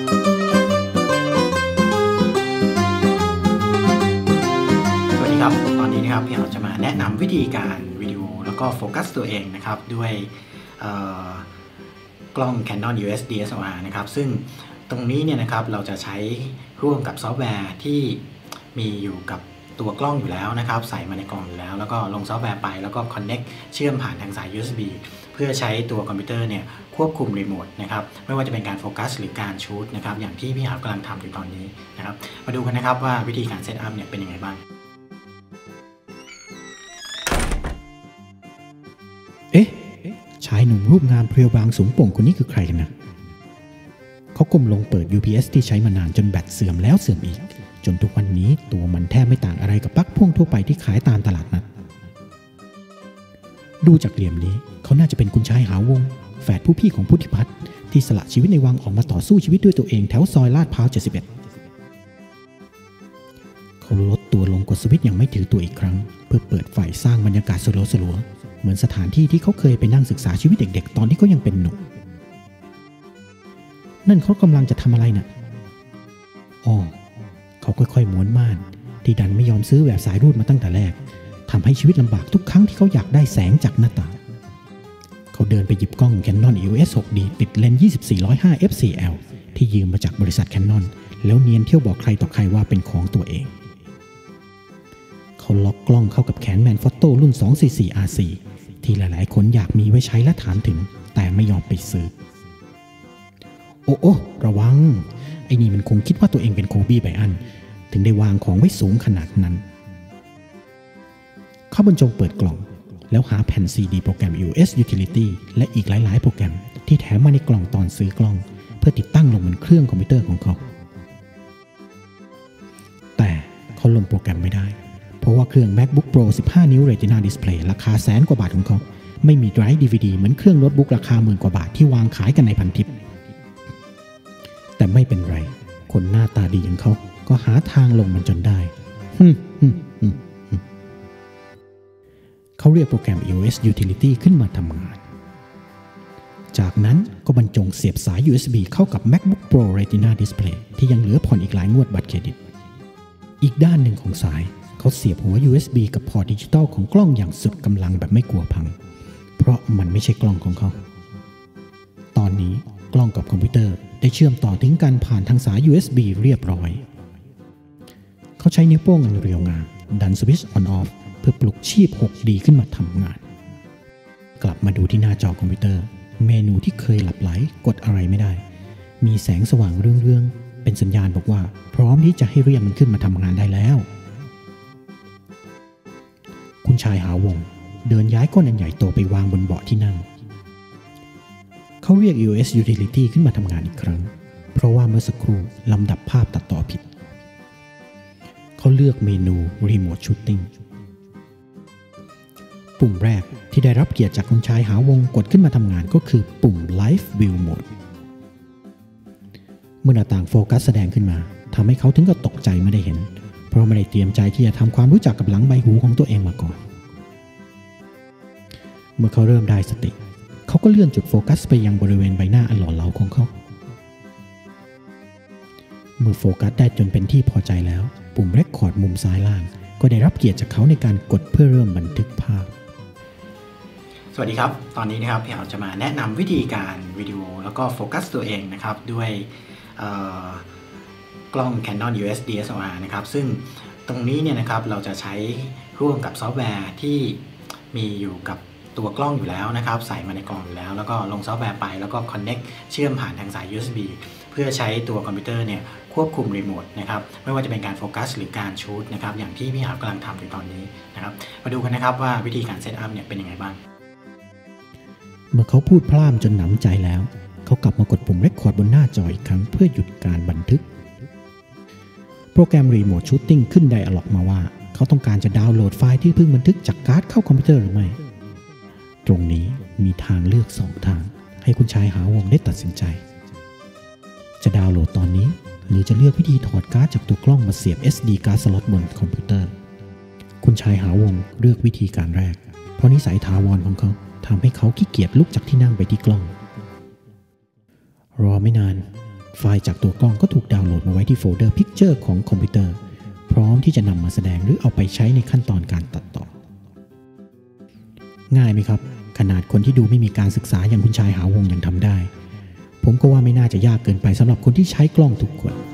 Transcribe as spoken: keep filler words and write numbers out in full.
ครับตอนนี้นะครับพี่เราจะมาแนะนำวิธีการวิดีโอแล้วก็โฟกัสตัวเองนะครับด้วยกล้อง Canon ยู เอส ดี เอส แอล อาร์ นะครับซึ่งตรงนี้เนี่ยนะครับเราจะใช้ร่วมกับซอฟต์แวร์ที่มีอยู่กับตัวกล้องอยู่แล้วนะครับใส่มาในกล่องอยู่แล้วแล้วก็ลงซอฟต์แวร์ไปแล้วก็ Connect เชื่อมผ่านทางสาย ยู เอส บี เพื่อใช้ตัวคอมพิวเตอร์เนี่ยควบคุมรีโมทนะครับไม่ว่าจะเป็นการโฟกัสหรือการชูตนะครับอย่างที่พี่หากำลังทำอยู่ตอนนี้นะครับมาดูกันนะครับว่าวิธีการเซตอัพเนี่ยเป็นยังไงบ้างเอ๊ะชายหนุ่มรูปงามเพรียวบางสูงโป่งคนนี้คือใครกันนะเขาก้มลงเปิด ยู พี เอส ที่ใช้มานานจนแบตเสื่อมแล้วเสื่อมอีกจนทุกวันนี้ตัวมันแทบไม่ต่างอะไรกับปลั๊กพ่วงทั่วไปที่ขายตามตลาดนัดดูจากเหลี่ยมนี้เขาน่าจะเป็นคุณชายหาวงแฝดผู้พี่ของพุทธิพัฒน์ที่สละชีวิตในวังออกมาต่อสู้ชีวิตด้วยตัวเองแถวซอยลาดพร้าวเจ็ดสิบเอ็ดเขาลดตัวลงกดสวิตช์อย่างไม่ถือตัวอีกครั้งเพื่อเปิดไฟสร้างบรรยากาศสลัวๆเหมือนสถานที่ที่เขาเคยไปนั่งศึกษาชีวิตเด็กๆตอนที่เขายังเป็นหนุ่มนั่นเขากำลังจะทำอะไรน่ะอ๋อเขาค่อยๆม้วนม่านที่ดันไม่ยอมซื้อแบบสายรูดมาตั้งแต่แรกทำให้ชีวิตลำบากทุกครั้งที่เขาอยากได้แสงจากหน้าต่างเขาเดินไปหยิบกล้อง Canon อี โอ เอส หก ดี ติดเลนส์ ยี่สิบสี่ ศูนย์ห้า เอฟ โฟร์ แอล ที่ยืมมาจากบริษัท Canon แล้วเนียนเที่ยวบอกใครต่อใครว่าเป็นของตัวเองเขาล็อกกล้องเข้ากับแขนแมนฟอตโต้รุ่น สองสี่สี่ อาร์ โฟร์ ที่หลายๆคนอยากมีไว้ใช้และถามถึงแต่ไม่ยอมไปซื้อโอ้โอ้ระวังไอ้นี่มันคงคิดว่าตัวเองเป็นโคบี้ไบอันถึงได้วางของไว้สูงขนาดนั้นเขาบรรจงเปิดกล่องแล้วหาแผ่น ซี ดี โปรแกรม ยู เอส Utility และอีกหลายๆโปรแกรมที่แถมมาในกล่องตอนซื้อกล้องเพื่อติดตั้งลงบนเครื่องคอมพิวเตอร์ของเขาแต่เขาลงโปรแกรมไม่ได้เพราะว่าเครื่อง MacBook Pro สิบห้า นิ้ว Retina Display ราคาแสนกว่าบาทของเขาไม่มีไดรฟ์ ดี วี ดี เหมือนเครื่องโน้ตบุ๊กราคาหมื่นกว่าบาทที่วางขายกันในพันทิปแต่ไม่เป็นไรคนหน้าตาดีอย่างเขาก็หาทางลงมันจนได้เขาเรียกโปรแกรม อี โอ เอส Utility ขึ้นมาทำงานจากนั้นก็บรรจงเสียบสาย ยู เอส บี เข้ากับ MacBook Pro Retina Display ที่ยังเหลือผ่อนอีกหลายงวดบัตรเครดิตอีกด้านหนึ่งของสายเขาเสียบหัว ยู เอส บี กับพอร์ตดิจิตอลของกล้องอย่างสุดกำลังแบบไม่กลัวพังเพราะมันไม่ใช่กล้องของเขาตอนนี้กล้องกับคอมพิวเตอร์ได้เชื่อมต่อถึงกันผ่านทางสาย ยู เอส บี เรียบร้อยเขาใช้นิ้วโป้งอันเรียวงามดันสวิตช์ on off เพื่อปลุกชีพ หก ดี ขึ้นมาทำงานกลับมาดูที่หน้าจอคอมพิวเตอร์เมนูที่เคยหลับไหลกดอะไรไม่ได้มีแสงสว่างเรื่องๆเป็นสัญญาณบอกว่าพร้อมที่จะให้เรียกมันขึ้นมาทำงานได้แล้วคุณชายหาวงเดินย้ายก้อนอันใหญ่โตไปวางบนเบาะที่นั่งเขาเรียก อี โอ เอส Utility ขึ้นมาทำงานอีกครั้งเพราะว่าเมื่อสักครู่ลำดับภาพตัดต่อผิดเขาเลือกเมนู Remote Shooting ปุ่มแรกที่ได้รับเกียรติจากคุณชายหาวงกดขึ้นมาทำงานก็คือปุ่ม Live View Mode เมื่อหน้าต่างโฟกัสแสดงขึ้นมาทำให้เขาถึงกับตกใจไม่ได้เห็นเพราะไม่ได้เตรียมใจที่จะทำความรู้จักกับหลังใบหูของตัวเองมาก่อนเมื่อเขาเริ่มได้สติเขาก็เลื่อนจุดโฟกัสไปยังบริเวณใบหน้าอันหล่อเหลาของเขาเมื่อโฟกัสได้จนเป็นที่พอใจแล้วปุ่มเรคคอร์ดมุมซ้ายล่างก็ได้รับเกียรติจากเขาในการกดเพื่อเริ่มบันทึกภาพสวัสดีครับตอนนี้นะครับพี่เอาจะมาแนะนำวิธีการวิดีโอแล้วก็โฟกัสตัวเองนะครับด้วยกล้อง Canon ยู เอส ดี เอส แอล อาร์ นะครับซึ่งตรงนี้เนี่ยนะครับเราจะใช้ร่วมกับซอฟต์แวร์ที่มีอยู่กับตัวกล้องอยู่แล้วนะครับใส่มาในกล่องอยู่แล้วแล้วก็ลงซอฟต์แวร์ไปแล้วก็ Connect เชื่อมผ่านทางสาย ยู เอส บี เพื่อใช้ตัวคอมพิวเตอร์เนี่ยควบคุมรีโมทนะครับไม่ว่าจะเป็นการโฟกัสหรือการชูตนะครับอย่างที่พี่หากำลังทำอยู่ตอนนี้นะครับมาดูกันนะครับว่าวิธีการเซตอัพเนี่ยเป็นยังไงบ้างเมื่อเขาพูดพร่ำจนหนำใจแล้วเขากลับมากดปุ่มเรคคอร์ดบนหน้าจออีกครั้งเพื่อหยุดการบันทึกโปรแกรม Remote Shooting ขึ้นไดอะล็อกมาว่าเขาต้องการจะดาวน์โหลดไฟล์ที่เพิ่งบันทึกจากการ์ดเข้าคอมพิวเตอร์หรือไม่ตรงนี้มีทางเลือกสองทางให้คุณชายหาวงได้ตัดสินใจจะดาวน์โหลดตอนนี้หรือจะเลือกวิธีถอดการ์ดจากตัวกล้องมาเสียบ เอส ดี การ์ดสล็อตบนคอมพิวเตอร์คุณชายหาวงเลือกวิธีการแรกเพราะนิสัยถาวรของเขาทำให้เขาขี้เกียจลุกจากที่นั่งไปที่กล้องรอไม่นานไฟล์จากตัวกล้องก็ถูกดาวน์โหลดมาไว้ที่โฟลเดอร์ Picture ของคอมพิวเตอร์พร้อมที่จะนำมาแสดงหรือเอาไปใช้ในขั้นตอนการตัดต่อง่ายไหมครับขนาดคนที่ดูไม่มีการศึกษาอย่างคุณชายหาวงยังทำได้ผมก็ว่าไม่น่าจะยากเกินไปสำหรับคนที่ใช้กล้องทุกคน